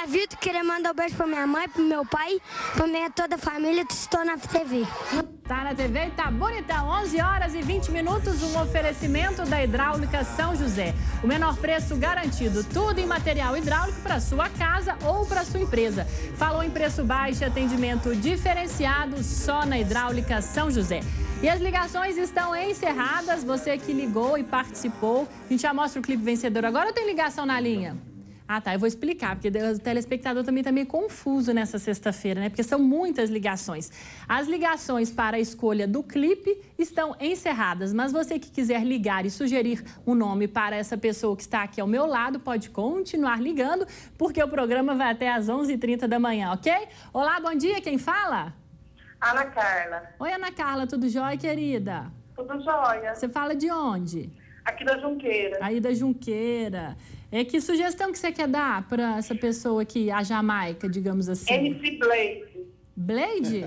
Vitor, queria mandar um beijo pra minha mãe, pro meu pai, pra minha toda a família que estou na TV. Tá na TV e tá bonitão. 11 horas e 20 minutos, um oferecimento da Hidráulica São José. O menor preço garantido, tudo em material hidráulico para sua casa ou para sua empresa. Falou em preço baixo e atendimento diferenciado só na Hidráulica São José. E as ligações estão encerradas. Você que ligou e participou. A gente já mostra o clipe vencedor agora ou tem ligação na linha? Ah, tá, eu vou explicar, porque o telespectador também está meio confuso nessa sexta-feira, né? Porque são muitas ligações. As ligações para a escolha do clipe estão encerradas, mas você que quiser ligar e sugerir um nome para essa pessoa que está aqui ao meu lado, pode continuar ligando, porque o programa vai até às 11h30 da manhã, ok? Olá, bom dia, quem fala? Ana Carla. Oi, Ana Carla, tudo jóia, querida? Tudo jóia. Você fala de onde? Aqui da Junqueira. Aí da Junqueira. Que sugestão que você quer dar para essa pessoa aqui, a Jamaica, digamos assim? MC Blade. Blade?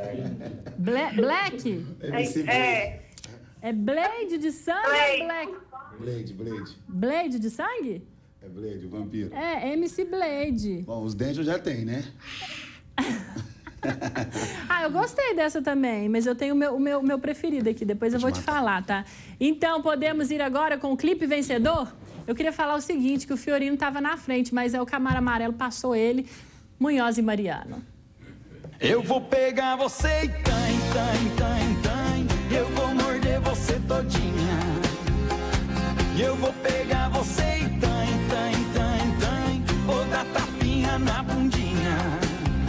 Black? É Blade de sangue ou Black? Blade. Blade de sangue? É Blade, o vampiro. É, MC Blade. Bom, os dentes eu já tenho, né? Eu gostei dessa também, mas eu tenho o meu preferido aqui, depois eu vou te falar, tá? Então, podemos ir agora com o clipe vencedor? Eu queria falar o seguinte, que o Fiorino estava na frente, mas o Camaro Amarelo passou ele, Munhoz e Mariano. Eu vou pegar você e eu vou morder você todinha. Eu vou pegar você e vou dar tapinha na bundinha.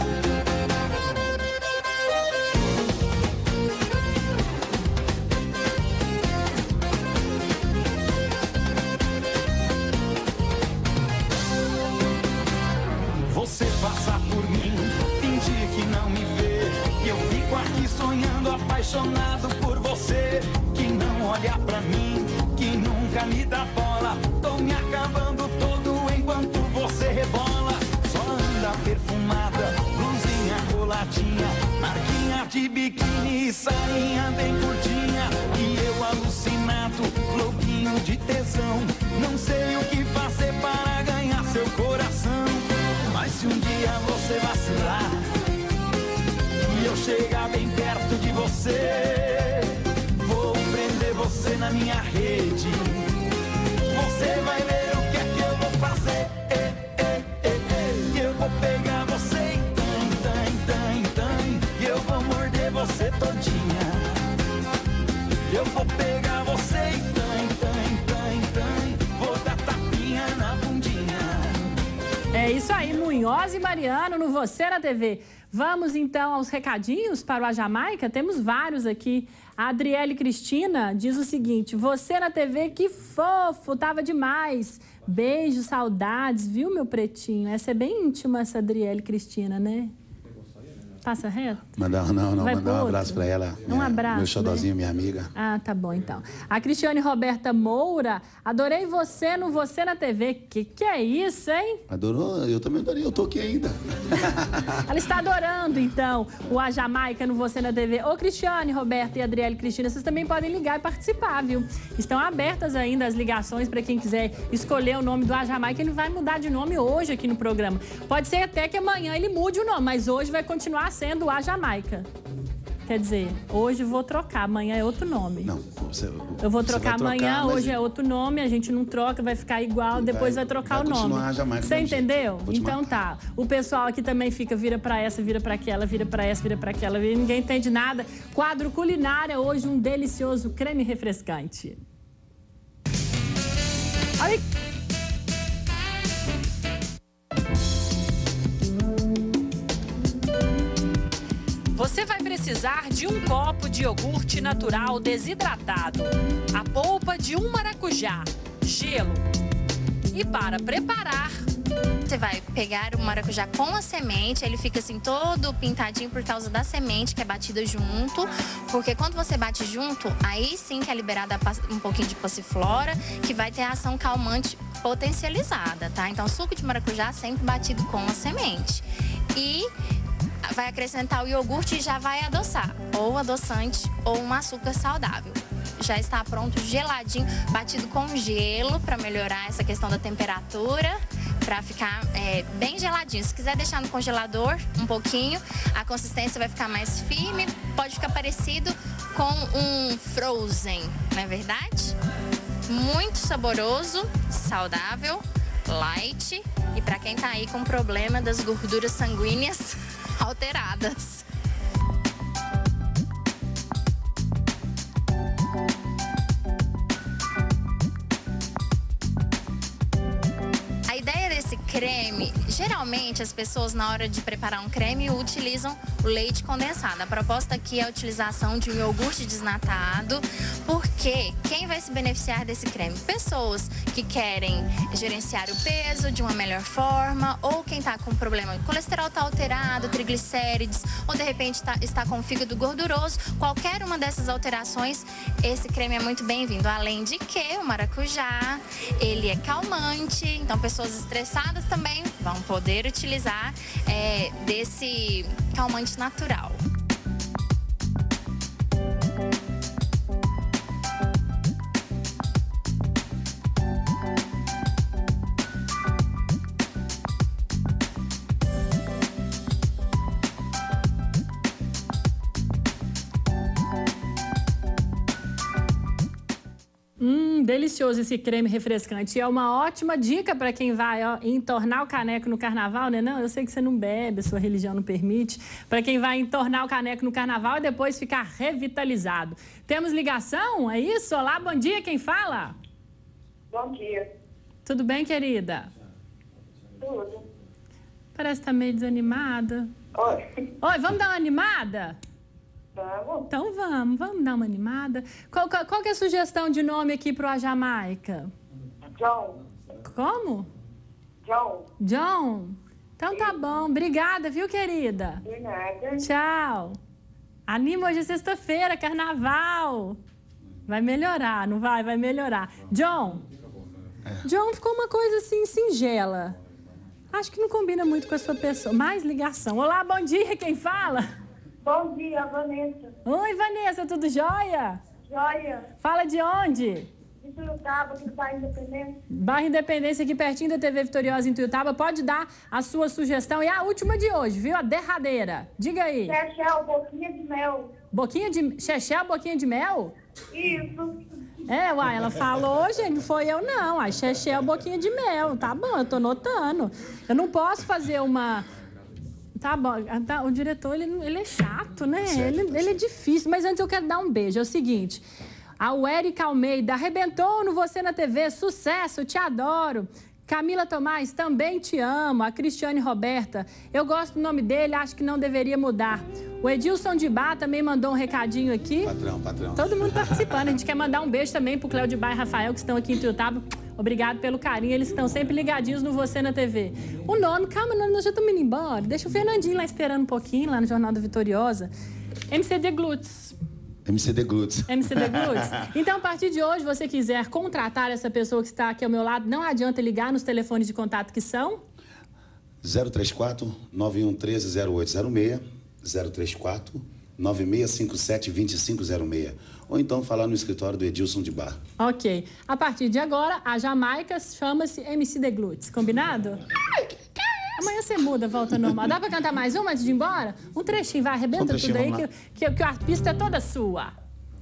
Você passar por mim, fingir que não me vê, e eu fico aqui sonhando, apaixonado por você, que não olha pra mim, que nunca me dá bola. Tô me acabando todo enquanto você rebola. Só anda perfumada, blusinha coladinha, marquinha de biquíni e sainha bem curtinha, e eu alucinado, louquinho de tesão, não sei o que fazer para ganhar seu coração. Mas se um dia você vacilar e eu chegar bem perto de você, vou prender você na minha rede. Você vai ver o que é que eu vou fazer. Eu vou pegar você e eu vou morder você todinha. Eu vou pegar você vou dar tapinha na bundinha. É isso aí, Munhoz e Mariano no Você na TV. Vamos então aos recadinhos para o Jamaica. Temos vários aqui. A Adriele Cristina diz o seguinte: você na TV, que fofo, tava demais. Beijo, saudades, viu, meu pretinho? Essa é bem íntima, essa Adriele Cristina, né? Passa reto? Mandar um abraço pra ela. Um abraço, meu xodózinho, né? minha amiga. Ah, tá bom, então. A Cristiane Roberta Moura, adorei você no Você na TV. Que é isso, hein? Adorou? Eu também adorei, eu tô aqui ainda. Ela está adorando, então, o A Jamaica no Você na TV. Ô, Cristiane, Roberta e Adriele Cristina, vocês também podem ligar e participar, viu? Estão abertas ainda as ligações para quem quiser escolher o nome do A Jamaica. Ele vai mudar de nome hoje aqui no programa. Pode ser até que amanhã ele mude o nome, mas hoje vai continuar sendo A Jamaica. Quer dizer, hoje vou trocar, amanhã é outro nome. Não, eu vou trocar amanhã, hoje é outro nome, a gente não troca, vai ficar igual, depois vai trocar o nome. A Jamaica. Você entendeu? Então tá. O pessoal aqui também fica, vira pra essa, vira pra aquela, vira pra essa, vira pra aquela, ninguém entende nada. Quadro culinária, hoje um delicioso creme refrescante. Olha. Você vai precisar de um copo de iogurte natural desidratado, a polpa de um maracujá, gelo. E para preparar... Você vai pegar o maracujá com a semente, ele fica assim todo pintadinho por causa da semente que é batida junto, porque quando você bate junto, aí sim que é liberada um pouquinho de passiflora, que vai ter a ação calmante potencializada, tá? Então, suco de maracujá sempre batido com a semente. E vai acrescentar o iogurte e já vai adoçar, ou adoçante ou um açúcar saudável. Já está pronto, geladinho, batido com gelo para melhorar essa questão da temperatura, para ficar bem geladinho. Se quiser deixar no congelador um pouquinho, a consistência vai ficar mais firme, pode ficar parecido com um frozen, não é verdade? Muito saboroso, saudável, light e para quem tá aí com problema das gorduras sanguíneas alteradas. A ideia desse creme, geralmente as pessoas na hora de preparar um creme utilizam o leite condensado. A proposta aqui é a utilização de um iogurte desnatado, porque quem vai se beneficiar desse creme? Pessoas que querem gerenciar o peso de uma melhor forma, ou quem está com problema de colesterol tá alterado, triglicérides, ou de repente está com o fígado gorduroso. Qualquer uma dessas alterações, esse creme é muito bem-vindo. Além de que o maracujá, ele é calmante, então pessoas estressadas também vão poder utilizar desse calmante natural. Delicioso esse creme refrescante. E é uma ótima dica para quem vai entornar o caneco no carnaval, né? Não, eu sei que você não bebe, a sua religião não permite. Para quem vai entornar o caneco no carnaval e depois ficar revitalizado. Temos ligação? É isso? Olá, bom dia, quem fala? Bom dia. Tudo bem, querida? Tudo. Parece que tá meio desanimada. Oi. Oi, vamos dar uma animada? Vamos. Então vamos dar uma animada. Qual que é a sugestão de nome aqui pro A Jamaica? John. Como? John. John? Então tá bom. Obrigada, viu, querida? De nada. Tchau. Anima, hoje é sexta-feira, carnaval. Vai melhorar, não vai? Vai melhorar. John. John ficou uma coisa assim, singela. Acho que não combina muito com a sua pessoa. Mais ligação. Olá, bom dia, quem fala? Bom dia, Vanessa. Oi, Vanessa, tudo jóia? Joia. Fala de onde? De Tuiutaba, aqui do Bairro Independência. Bairro Independência, aqui pertinho da TV Vitoriosa em Tuiutaba. Pode dar a sua sugestão. E a última de hoje, viu? A derradeira. Diga aí. Chechel, boquinha de mel. Boquinha de... Chechel, boquinha de mel? Isso. Uai, ela falou, gente, não foi eu não. A Chechel, boquinha de mel. Tá bom, eu tô notando. Eu não posso fazer uma... Tá bom, o diretor, ele é chato, né? Ele é difícil, mas antes eu quero dar um beijo. É o seguinte, a Érica Almeida, arrebentou no Você na TV, sucesso, te adoro. Camila Tomás, também te amo. A Cristiane Roberta, eu gosto do nome dele, acho que não deveria mudar. O Edilson de Bar também mandou um recadinho aqui. Patrão. Todo mundo participando. A gente quer mandar um beijo também pro Cléo de Bar e Rafael, que estão aqui em Tuiutaba. Obrigado pelo carinho, eles estão sempre ligadinhos no Você na TV. O nome, calma, nós já estamos indo embora. Deixa o Fernandinho lá esperando um pouquinho, lá no Jornal da Vitoriosa. MCD Glutes. MCD Glutes. MCD Glutes. Então, a partir de hoje, você quiser contratar essa pessoa que está aqui ao meu lado, não adianta ligar nos telefones de contato que são... 034-9113-0806, 034-9657-2506. Ou então falar no escritório do Edilson de Bar. Ok. A partir de agora, a Jamaica chama-se MCD Glutes. Combinado? Amanhã você muda, volta normal. Dá pra cantar mais uma antes de ir embora? Um trechinho, vai, arrebenta tudo aí, que a pista é toda sua.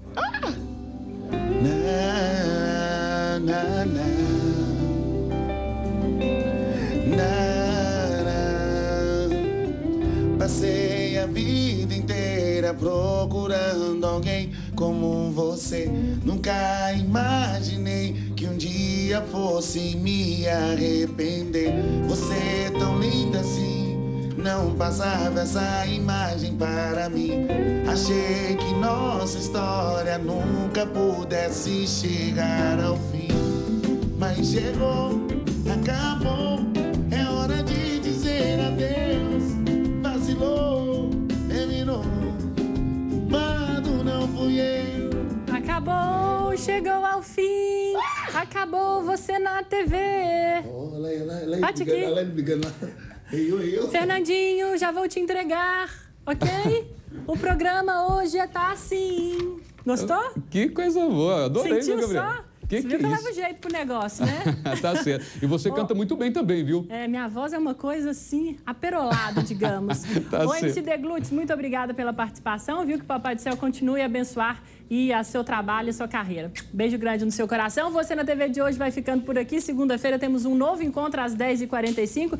Passei a vida inteira procurando alguém como você. Nunca imaginei que um dia fosse me arrepender. Você é tão linda assim, não passava essa imagem para mim. Achei que nossa história nunca pudesse chegar ao fim. Mas chegou, acabou, é hora de dizer adeus. Vacilou, terminou, mas não fui eu. Acabou, chegou ao fim. Acabou Você na TV. Bate aqui. Fernandinho, já vou te entregar, ok? O programa hoje tá assim. Gostou? Que coisa boa, adorei, Sentiu Gabriel. só? Você viu que eu levo jeito pro negócio, né? Tá certo. E você canta muito bem também, viu? Minha voz é uma coisa assim, aperolada, digamos. Tá Ô, certo. MC Deglutes, muito obrigada pela participação, viu? Que o Papai do Céu continue a abençoar e a seu trabalho e a sua carreira. Beijo grande no seu coração. Você na TV de hoje vai ficando por aqui. Segunda-feira temos um novo encontro às 10h45.